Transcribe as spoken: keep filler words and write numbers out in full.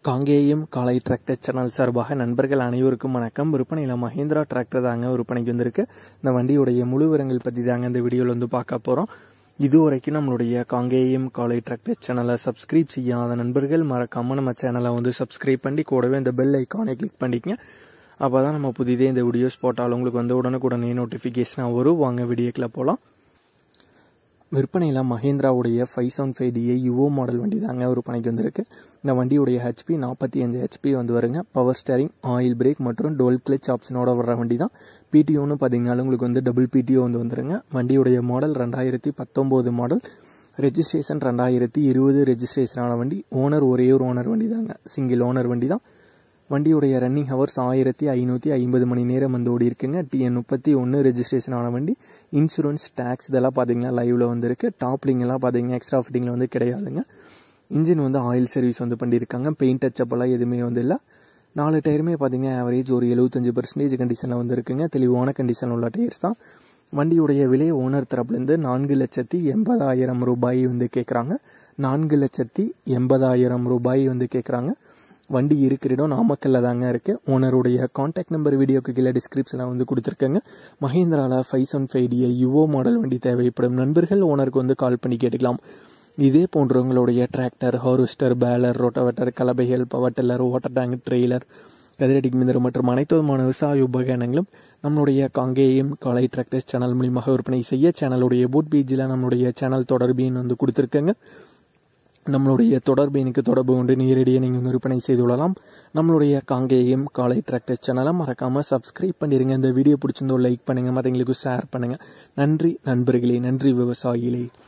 காங்கேயம் காலை tractor channel சார்பாக நண்பர்கள் அனைவருக்கும் வணக்கம். விற்பனையில் மஹேந்திரா டிராக்டர் தாங்க விற்பனைக்கு வந்திருக்கு. இந்த வண்டியுடைய முழு விவரங்கள் பற்றி தாங்க இந்த வீடியோவில் வந்து பார்க்க போகிறோம். இதுவரைக்கும் நம்மளுடைய காங்கேயம் காலை டிராக்டர் சேனலை சப்ஸ்கிரைப் செய்யாத நண்பர்கள் மறக்காமல் நம்ம சேனலை வந்து சப்ஸ்கிரைப் பண்ணி கூடவே இந்த பெல் ஐக்கானை கிளிக் பண்ணிக்கங்க. அப்போ தான் நம்ம புதிதே இந்த வீடியோஸ் போட்டாலும் உங்களுக்கு வந்து உடனுக்குடனே நோட்டிஃபிகேஷனாக வரும். வாங்க வீடியோக்குள்ள போகலாம். விற்பனையில் மஹேந்திராவுடைய five seven five DI Yuvo model வண்டி தாங்க விற்பனைக்கு வந்திருக்கு. இந்த வண்டியுடைய ஹெச்பி நாற்பத்தி அஞ்சு ஹெச்பி வந்து வருங்க. பவர் ஸ்டேரிங், ஆயில் பிரேக் மற்றும் டோல் கிளச் ஆப்ஷனோட வர்ற வண்டி தான். பிடிஓன்னு பார்த்தீங்கன்னா உங்களுக்கு வந்து டபுள் பிடிஓ வந்து வந்துருங்க. வண்டியுடைய மாடல் ரெண்டாயிரத்தி பத்தொம்போது மாடல், ரெஜிஸ்ட்ரேஷன் ரெண்டாயிரத்தி இருபது ரெஜிஸ்ட்ரேஷனான வண்டி. ஓனர் ஒரே ஒரு ஓனர் வண்டி தாங்க, சிங்கிள் ஓனர் வண்டி தான். வண்டியுடைய ரன்னிங் ஹவர்ஸ் ஆயிரத்தி ஐநூற்றி ஐம்பது மணி நேரம் வந்து ஓடி இருக்குங்க. டிஎன் முப்பத்தி ஒன்று ரெஜிஸ்ட்ரேஷன் ஆன வண்டி. இன்சூரன்ஸ், டேக்ஸ் இதெல்லாம் பார்த்தீங்கன்னா லைவ்ல வந்துருக்கு. டாப்லிங் எல்லாம் பார்த்தீங்கன்னா எக்ஸ்ட்ரா ஃபிட்டிங்கில் வந்து கிடையாதுங்க. இன்ஜின் வந்து ஆயில் சர்வீஸ் வந்து பண்ணியிருக்காங்க. பெயிண்ட் டச்சப் எல்லாம் எதுவுமே வந்து இல்லை. நாலு டயருமே பார்த்தீங்கன்னா ஆவரேஜ் ஒரு எழுபத்தஞ்சு பர்சன்டேஜ் கண்டிஷனில் வந்து இருக்குங்க. தெளிவான கண்டிஷனில் உள்ள டயர்ஸ் தான். வண்டியுடைய விலை ஓனர் தரப்புலேருந்து நான்கு லட்சத்தி எண்பதாயிரம் ரூபாய் வந்து கேட்குறாங்க. நான்கு லட்சத்தி எண்பதாயிரம் ரூபாய் வந்து கேட்குறாங்க. வண்டி இருக்கிற இடம் நாமக்கல்ல தாங்க இருக்குது. ஓனருடைய கான்டாக்ட் நம்பர் வீடியோக்கு கீழே டிஸ்கிரிப்ஷனில் வந்து கொடுத்துருக்கேங்க. மஹேந்திராவில் five seven five DI Yuvo model வண்டி தேவைப்படும் நண்பர்கள் ஓனருக்கு வந்து கால் பண்ணி கேட்டுக்கலாம். இதே போன்றவங்களுடைய டிராக்டர், ஹார்வெஸ்டர், பேலர், ரோட்டோவேட்டர், கலபைகள், power tiller, water tank, trailer, கதிரடி மிந்திரம் மற்றும் அனைத்து விதமான விவசாய உபகரணங்களும் நம்மளுடைய காங்கேயம் காலை டிராக்டர்ஸ் சேனல் மூலியமாக விற்பனை செய்ய சேனலுடைய போட் பேஜில் நம்மளுடைய சேனல் தொடர்பின் வந்து கொடுத்துருக்கேங்க. நம்மளுடைய தொடர்பு எனக்கு தொடர்பு கொண்டு நேரடியாக நீங்கள் வந்து விற்பனை செய்து கொள்ளலாம். நம்மளுடைய காங்கேயம் காலை டிராக்டர் சேனலை மறக்காமல் சப்ஸ்கிரைப் பண்ணிடுங்க. இந்த வீடியோ பிடிச்சிருந்தோ லைக் பண்ணுங்கள், மற்றவங்களுக்கு ஷேர் பண்ணுங்கள். நன்றி நண்பர்களே, நன்றி விவசாயிகளே.